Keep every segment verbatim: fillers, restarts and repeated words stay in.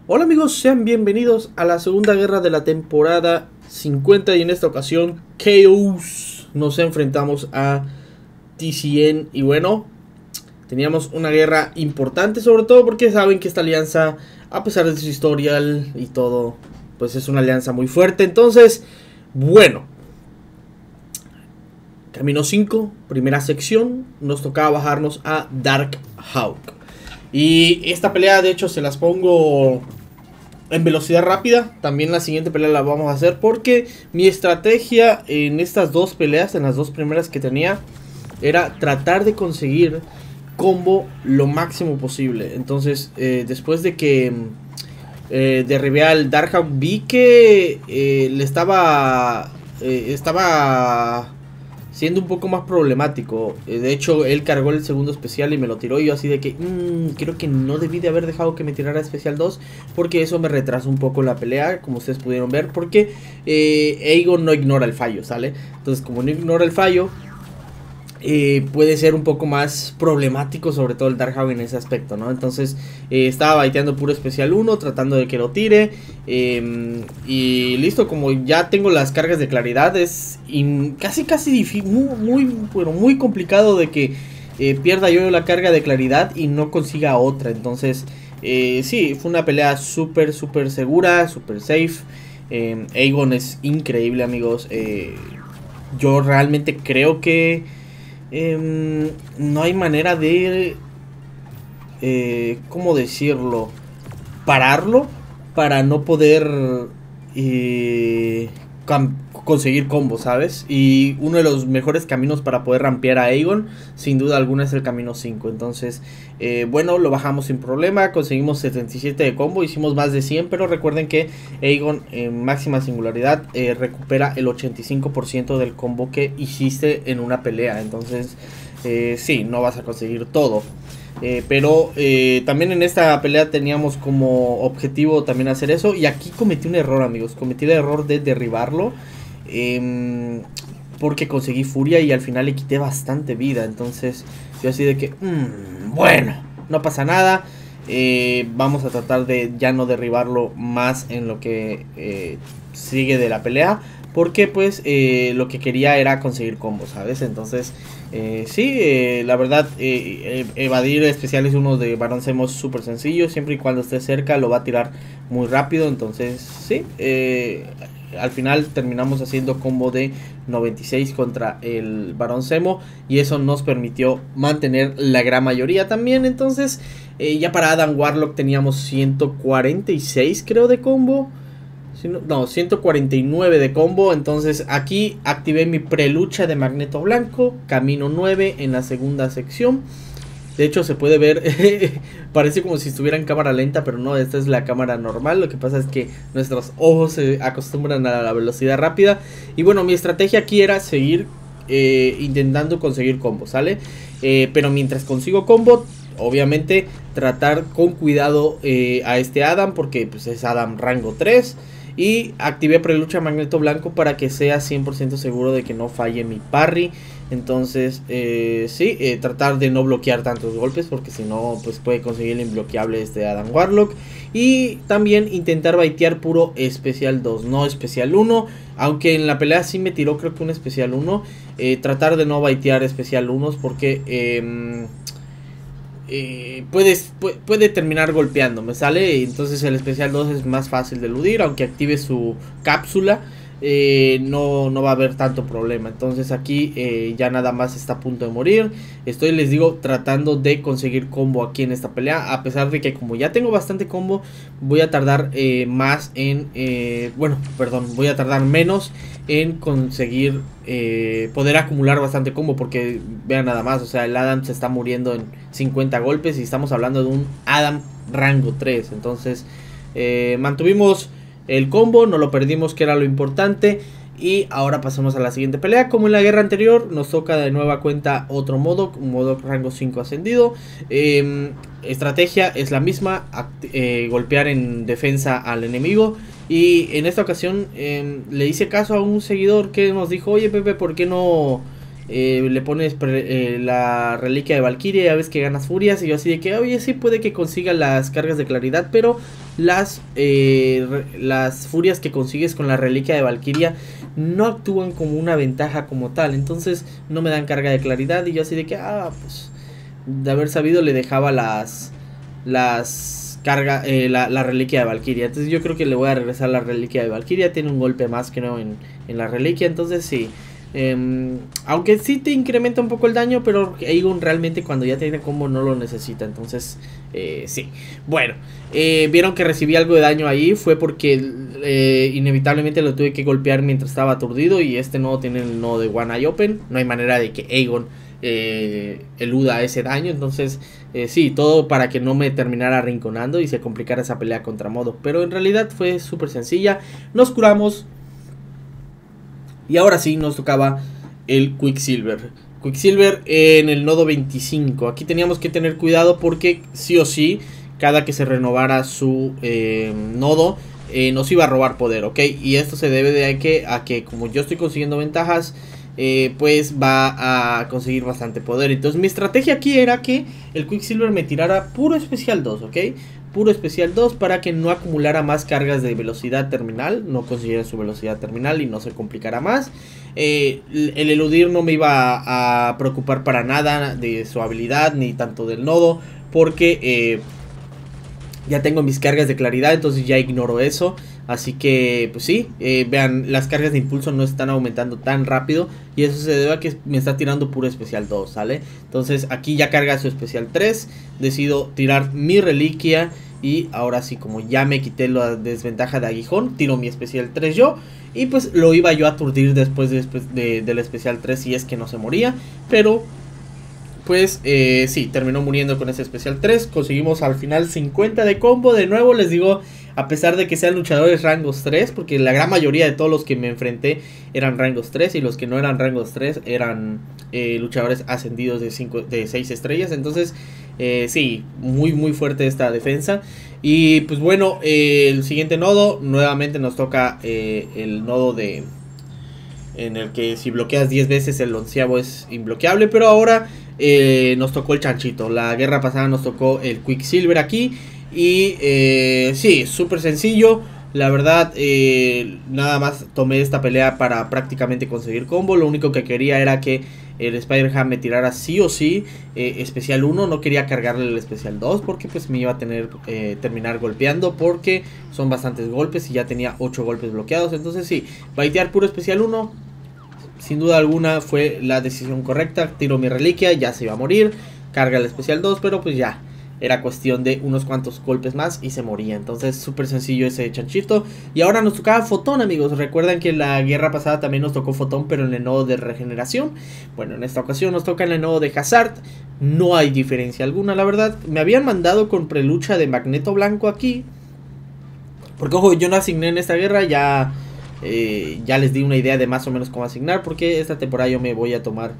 Hola amigos, sean bienvenidos a la segunda guerra de la temporada cincuenta y en esta ocasión Chaos nos enfrentamos a T C N y bueno, teníamos una guerra importante sobre todo porque saben que esta alianza, a pesar de su historial y todo, pues es una alianza muy fuerte. Entonces, bueno, Camino cinco, primera sección, nos tocaba bajarnos a Dark Hawk. Y esta pelea de hecho se las pongo en velocidad rápida. También la siguiente pelea la vamos a hacer porque mi estrategia en estas dos peleas, en las dos primeras que tenía, era tratar de conseguir combo lo máximo posible. Entonces eh, después de que eh, derribé al Dark Hawk, vi que eh, le estaba eh, estaba siendo un poco más problemático. De hecho, él cargó el segundo especial y me lo tiró. Y yo así de que, mmm, creo que no debí de haber dejado que me tirara especial dos, porque eso me retrasó un poco la pelea, como ustedes pudieron ver. Porque eh, Aegon no ignora el fallo, ¿sale? Entonces, como no ignora el fallo, Eh, puede ser un poco más problemático, sobre todo el Dark Hawk en ese aspecto, ¿no? Entonces eh, estaba baiteando puro especial uno, tratando de que lo tire, eh, y listo. Como ya tengo las cargas de claridad, es casi casi difícil, muy, muy, bueno, muy complicado de que eh, pierda yo la carga de claridad y no consiga otra. Entonces eh, sí, fue una pelea súper súper segura, súper safe. eh, Aegon es increíble, amigos. eh, yo realmente creo que Eh, no hay manera de, eh, ¿cómo decirlo? Pararlo para no poder eh, conseguir combos, ¿sabes? Y uno de los mejores caminos para poder rampear a Aegon, sin duda alguna, es el camino cinco. Entonces, eh, bueno, lo bajamos sin problema, conseguimos setenta y siete de combo, hicimos más de cien, pero recuerden que Aegon en máxima singularidad eh, recupera el ochenta y cinco por ciento del combo que hiciste en una pelea. Entonces, eh, sí, no vas a conseguir todo. Eh, pero eh, también en esta pelea teníamos como objetivo también hacer eso. Y aquí cometí un error, amigos. Cometí el error de derribarlo. Eh, porque conseguí furia y al final le quité bastante vida. Entonces yo así de que, mmm, bueno, no pasa nada. Eh, vamos a tratar de ya no derribarlo más en lo que eh, sigue de la pelea. Porque pues eh, lo que quería era conseguir combos, ¿sabes? Entonces eh, sí, eh, la verdad eh, evadir especiales uno de Barón Zemo es súper sencillo. Siempre y cuando esté cerca lo va a tirar muy rápido. Entonces sí, eh, al final terminamos haciendo combo de noventa y seis contra el Barón Zemo. Y eso nos permitió mantener la gran mayoría también. Entonces eh, ya para Adam Warlock teníamos ciento cuarenta y seis creo de combo. No, ciento cuarenta y nueve de combo. Entonces aquí activé mi prelucha de Magneto Blanco, camino nueve en la segunda sección. De hecho se puede ver, parece como si estuviera en cámara lenta, pero no, esta es la cámara normal. Lo que pasa es que nuestros ojos se acostumbran a la velocidad rápida. Y bueno, mi estrategia aquí era seguir eh, intentando conseguir combo, ¿sale? Eh, pero mientras consigo combo, obviamente tratar con cuidado eh, a este Adam, porque pues es Adam rango tres. Y activé prelucha Magneto Blanco para que sea cien por ciento seguro de que no falle mi parry. Entonces, eh, sí, eh, tratar de no bloquear tantos golpes, porque si no, pues puede conseguir el imbloqueable este Adam Warlock. Y también intentar baitear puro especial dos, no especial uno. Aunque en la pelea sí me tiró creo que un especial uno. Eh, tratar de no baitear especial unos porque... Eh, Eh, puedes, puede, puede terminar golpeándome, ¿sale? Entonces el especial dos es más fácil de eludir. Aunque active su cápsula, eh, no, no va a haber tanto problema. Entonces aquí eh, ya nada más está a punto de morir. Estoy, les digo, tratando de conseguir combo aquí en esta pelea. A pesar de que como ya tengo bastante combo, voy a tardar eh, más en... Eh, bueno, perdón, voy a tardar menos en conseguir eh, poder acumular bastante combo. Porque vean nada más, o sea, el Adam se está muriendo en cincuenta golpes y estamos hablando de un Adam rango tres. Entonces eh, mantuvimos el combo, no lo perdimos, que era lo importante. Y ahora pasamos a la siguiente pelea. Como en la guerra anterior, nos toca de nueva cuenta otro modo, un modo rango cinco ascendido. eh, Estrategia es la misma, eh, golpear en defensa al enemigo. Y en esta ocasión eh, le hice caso a un seguidor que nos dijo: oye Pepe, ¿por qué no eh, le pones eh, la reliquia de Valkyria? Ya ves que ganas furias. Y yo así de que, oye, sí puede que consiga las cargas de claridad, pero las, eh, las furias que consigues con la reliquia de Valkyria no actúan como una ventaja como tal. Entonces no me dan carga de claridad y yo así de que, ah, pues de haber sabido le dejaba las, las carga, eh, la, la reliquia de Valkyria. Entonces yo creo que le voy a regresar la reliquia de Valkyria. Tiene un golpe más que no en, en la reliquia, entonces sí. Eh, aunque sí te incrementa un poco el daño, pero Aegon realmente cuando ya tiene combo no lo necesita. Entonces eh, sí. Bueno, eh, vieron que recibí algo de daño ahí. Fue porque eh, inevitablemente lo tuve que golpear mientras estaba aturdido. Y este nodo tiene el nodo de One Eye Open. No hay manera de que Aegon eh, eluda ese daño. Entonces eh, sí, todo para que no me terminara arrinconando y se complicara esa pelea contra modo. Pero en realidad fue súper sencilla. Nos curamos. Y ahora sí nos tocaba el Quicksilver. Quicksilver en el nodo veinticinco. Aquí teníamos que tener cuidado porque sí o sí, cada que se renovara su eh, nodo, eh, nos iba a robar poder, ¿ok? Y esto se debe de que, a que como yo estoy consiguiendo ventajas, eh, pues va a conseguir bastante poder. Entonces mi estrategia aquí era que el Quicksilver me tirara puro especial dos, ¿ok? Puro especial dos para que no acumulara más cargas de velocidad terminal, no consiguiera su velocidad terminal y no se complicara más. Eh, el eludir no me iba a, a preocupar para nada de su habilidad ni tanto del nodo, porque eh, ya tengo mis cargas de claridad, entonces ya ignoro eso. Así que pues sí, eh, vean, las cargas de impulso no están aumentando tan rápido y eso se debe a que me está tirando puro especial dos, ¿sale? Entonces aquí ya carga su especial tres, decido tirar mi reliquia y ahora sí, como ya me quité la desventaja de aguijón, tiro mi especial tres yo. Y pues lo iba yo a aturdir después de, de, del especial tres si es que no se moría, pero pues eh, sí, terminó muriendo con ese especial tres. Conseguimos al final cincuenta de combo. De nuevo les digo, a pesar de que sean luchadores rangos tres, porque la gran mayoría de todos los que me enfrenté eran rangos tres, y los que no eran rangos tres eran eh, luchadores ascendidos de, cinco, de seis estrellas. Entonces eh, sí, muy muy fuerte esta defensa. Y pues bueno, eh, el siguiente nodo, nuevamente nos toca eh, el nodo de... en el que si bloqueas diez veces el onceavo es imbloqueable, pero ahora eh, nos tocó el chanchito. La guerra pasada nos tocó el Quicksilver aquí. Y eh, sí, súper sencillo. La verdad, eh, nada más tomé esta pelea para prácticamente conseguir combo. Lo único que quería era que el Spider-Ham me tirara sí o sí eh, especial uno. No quería cargarle el especial dos porque pues me iba a tener eh, terminar golpeando, porque son bastantes golpes y ya tenía ocho golpes bloqueados. Entonces sí, baitear puro especial uno sin duda alguna fue la decisión correcta. Tiro mi reliquia, ya se iba a morir. Carga el especial dos, pero pues ya era cuestión de unos cuantos golpes más y se moría. Entonces súper sencillo ese chanchito. Y ahora nos tocaba Fotón, amigos. Recuerdan que la guerra pasada también nos tocó Fotón, pero en el nodo de regeneración. Bueno, en esta ocasión nos toca en el nodo de Hazard. No hay diferencia alguna, la verdad. Me habían mandado con prelucha de Magneto Blanco aquí, porque ojo, yo no asigné en esta guerra. Ya Eh, ya les di una idea de más o menos cómo asignar, porque esta temporada yo me voy a tomar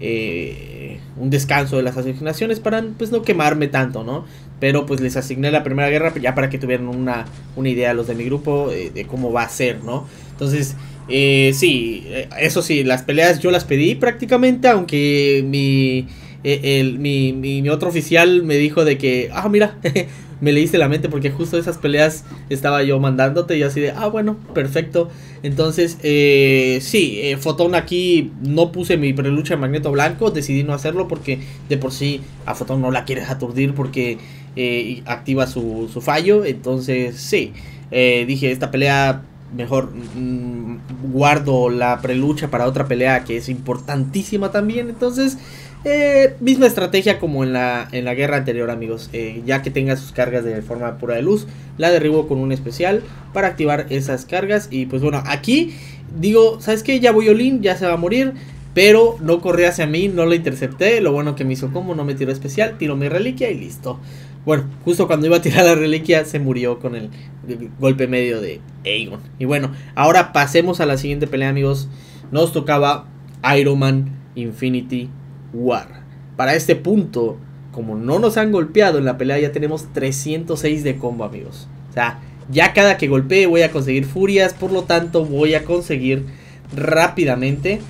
eh, un descanso de las asignaciones para pues no quemarme tanto, ¿no? Pero pues les asigné la primera guerra ya para que tuvieran una, una idea los de mi grupo eh, de cómo va a ser, ¿no? Entonces eh, sí, eh, eso sí, las peleas yo las pedí prácticamente, aunque mi, eh, el, mi, mi, mi otro oficial me dijo de que, ah mira, me leíste la mente porque justo esas peleas estaba yo mandándote, y así de, ah bueno, perfecto. Entonces, eh, sí, eh, Fotón aquí no puse mi prelucha de Magneto Blanco, decidí no hacerlo porque de por sí a Fotón no la quieres aturdir porque eh, activa su, su fallo. Entonces, sí, eh, dije, esta pelea mejor mmm, guardo la prelucha para otra pelea que es importantísima también. Entonces... Eh, misma estrategia como en la, en la guerra anterior, amigos. eh, Ya que tenga sus cargas de forma pura de luz, la derribo con un especial para activar esas cargas. Y pues bueno, aquí digo, ¿sabes qué? Ya voy Olin, ya se va a morir, pero no corrí hacia mí, no lo intercepté. Lo bueno que me hizo combo, no me tiró especial, tiro mi reliquia y listo. Bueno, justo cuando iba a tirar la reliquia se murió con el, el golpe medio de Aegon. Y bueno, ahora pasemos a la siguiente pelea, amigos. Nos tocaba Iron Man Infinity War. Para este punto, como no nos han golpeado en la pelea, ya tenemos trescientos seis de combo, amigos. O sea, ya cada que golpee voy a conseguir furias, por lo tanto voy a conseguir rápidamente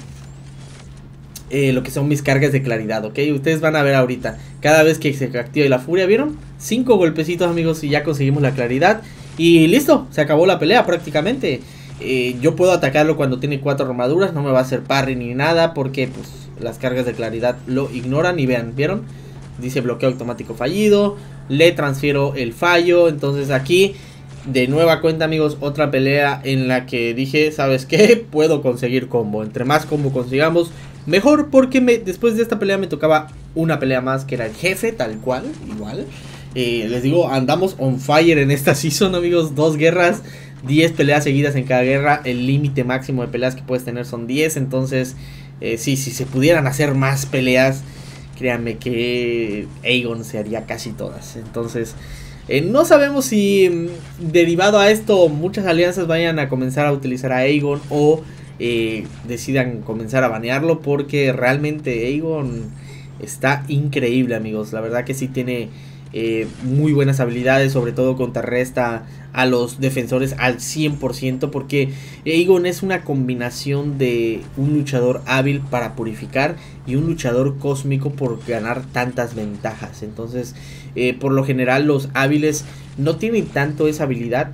eh, lo que son mis cargas de claridad, ¿ok? Ustedes van a ver ahorita, cada vez que se active la furia, ¿vieron? Cinco golpecitos, amigos, y ya conseguimos la claridad. Y listo, se acabó la pelea prácticamente. Eh, yo puedo atacarlo cuando tiene cuatro armaduras, no me va a hacer parry ni nada porque pues las cargas de claridad lo ignoran. Y vean, ¿vieron? Dice bloqueo automático fallido, le transfiero el fallo. Entonces aquí de nueva cuenta, amigos, otra pelea en la que dije, ¿sabes qué? Puedo conseguir combo, entre más combo consigamos mejor, porque me, después de esta pelea me tocaba una pelea más que era el jefe, tal cual, igual. Eh, les digo, andamos on fire en esta season, amigos. Dos guerras, diez peleas seguidas en cada guerra. El límite máximo de peleas que puedes tener son diez. Entonces, eh, sí, si se pudieran hacer más peleas, créanme que Aegon se haría casi todas. Entonces, eh, no sabemos si mm, derivado a esto muchas alianzas vayan a comenzar a utilizar a Aegon o eh, decidan comenzar a banearlo, porque realmente Aegon está increíble, amigos. La verdad que sí tiene eh, muy buenas habilidades, sobre todo contrarresta a los defensores al cien por ciento, porque Aegon es una combinación de un luchador hábil para purificar y un luchador cósmico por ganar tantas ventajas. Entonces, eh, por lo general los hábiles no tienen tanto esa habilidad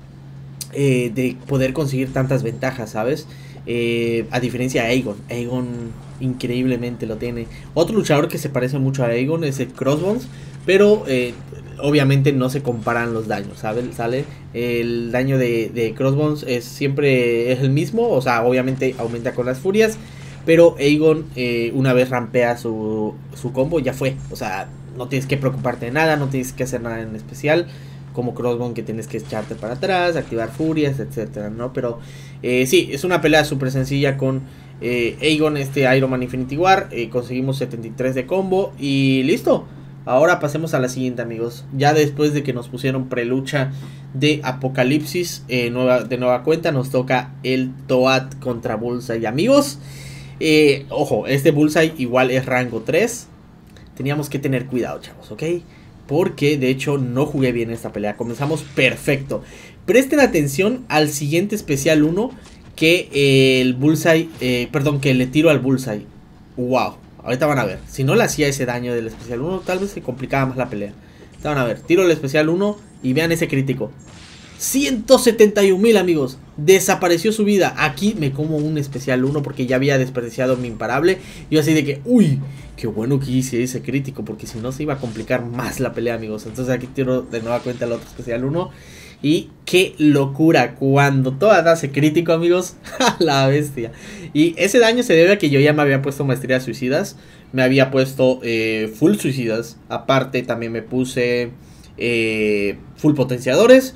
eh, de poder conseguir tantas ventajas, ¿sabes? Eh, a diferencia de Aegon. Aegon increíblemente lo tiene. Otro luchador que se parece mucho a Aegon es el Crossbones, pero eh, obviamente no se comparan los daños, ¿sabes? ¿Sale? El daño de, de Crossbones es siempre es el mismo, o sea, obviamente aumenta con las furias, pero Aegon eh, una vez rampea su, su combo, ya fue. O sea, no tienes que preocuparte de nada, no tienes que hacer nada en especial, como Crossbone, que tienes que echarte para atrás, activar furias, etcétera, ¿no? Pero eh, sí, es una pelea súper sencilla con eh, Aegon, este Iron Man Infinity War. Eh, conseguimos setenta y tres de combo y listo. Ahora pasemos a la siguiente, amigos. Ya después de que nos pusieron prelucha de Apocalipsis, eh, nueva, de nueva cuenta nos toca el Toad contra Bullseye, amigos. Eh, ojo, este Bullseye igual es rango tres. Teníamos que tener cuidado, chavos, ¿ok? Porque de hecho no jugué bien esta pelea. Comenzamos perfecto. Presten atención al siguiente especial uno que eh, el Bullseye, eh, perdón, que le tiro al Bullseye. Wow, ahorita van a ver. Si no le hacía ese daño del especial uno, tal vez se complicaba más la pelea. Ahorita van a ver, tiro el especial uno y vean ese crítico. ciento setenta y un mil, amigos. Desapareció su vida. Aquí me como un especial uno porque ya había desperdiciado mi imparable. Y yo así de que, uy, qué bueno que hice ese crítico, porque si no se iba a complicar más la pelea, amigos. Entonces aquí tiro de nueva cuenta el otro especial uno. Y qué locura cuando toda hace crítico, amigos. La bestia. Y ese daño se debe a que yo ya me había puesto maestría suicidas. Me había puesto eh, full suicidas. Aparte también me puse eh, full potenciadores.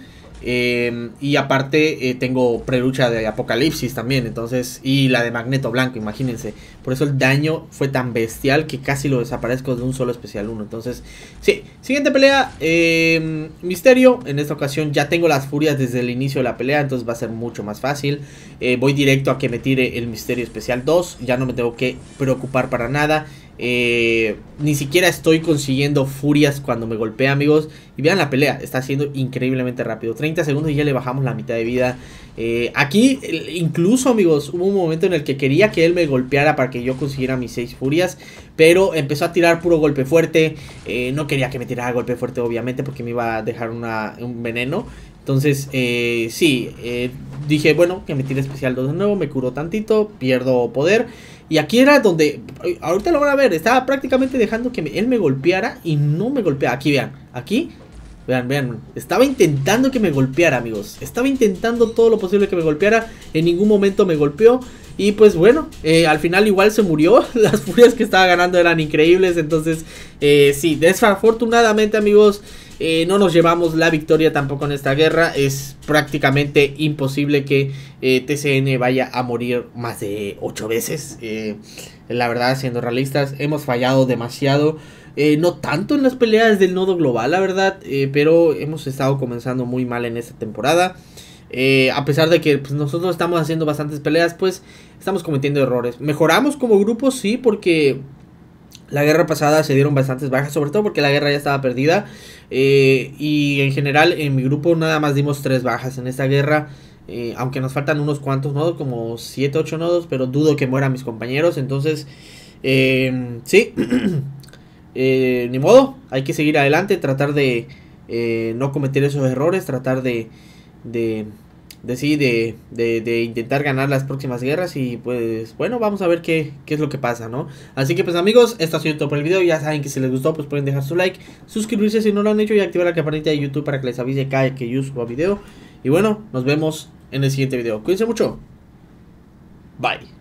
Eh, y aparte eh, tengo prelucha de Apocalipsis también. Entonces, y la de Magneto Blanco, imagínense. Por eso el daño fue tan bestial que casi lo desaparezco de un solo especial uno. Entonces, sí, siguiente pelea, eh, Misterio. En esta ocasión ya tengo las furias desde el inicio de la pelea, entonces va a ser mucho más fácil. eh, Voy directo a que me tire el Misterio especial dos. Ya no me tengo que preocupar para nada. Eh, ni siquiera estoy consiguiendo furias cuando me golpea, amigos. Y vean la pelea, está siendo increíblemente rápido. Treinta segundos y ya le bajamos la mitad de vida. eh, Aquí incluso, amigos, hubo un momento en el que quería que él me golpeara para que yo consiguiera mis seis furias, pero empezó a tirar puro golpe fuerte. eh, No quería que me tirara golpe fuerte, obviamente, porque me iba a dejar una, un veneno. Entonces, eh, sí, eh, dije, bueno, que me tire especial dos de nuevo. Me curó tantito, pierdo poder. Y aquí era donde, ahorita lo van a ver, estaba prácticamente dejando que me, él me golpeara y no me golpea. Aquí vean, aquí, vean, vean, estaba intentando que me golpeara, amigos. Estaba intentando todo lo posible que me golpeara, en ningún momento me golpeó. Y pues bueno, eh, al final igual se murió. Las furias que estaba ganando eran increíbles. Entonces, eh, sí, desafortunadamente, amigos, Eh, no nos llevamos la victoria tampoco en esta guerra. Es prácticamente imposible que eh, T C N vaya a morir más de ocho veces. eh, La verdad, siendo realistas, hemos fallado demasiado. eh, No tanto en las peleas del nodo global, la verdad, eh, pero hemos estado comenzando muy mal en esta temporada. eh, A pesar de que pues, nosotros estamos haciendo bastantes peleas, pues estamos cometiendo errores. Mejoramos como grupo, sí, porque la guerra pasada se dieron bastantes bajas, sobre todo porque la guerra ya estaba perdida. Eh, y en general en mi grupo nada más dimos tres bajas en esta guerra. Eh, aunque nos faltan unos cuantos nodos, como siete, ocho nodos, pero dudo que mueran mis compañeros. Entonces, eh, sí, eh, ni modo, hay que seguir adelante, tratar de eh, no cometer esos errores, tratar de, de, de sí, de, de, de intentar ganar las próximas guerras. Y pues bueno, vamos a ver qué, qué es lo que pasa, ¿no? Así que pues amigos, esto ha sido todo por el video. Ya saben que si les gustó pues pueden dejar su like, suscribirse si no lo han hecho y activar la campanita de YouTube para que les avise cada que yo suba video. Y bueno, nos vemos en el siguiente video. Cuídense mucho. Bye.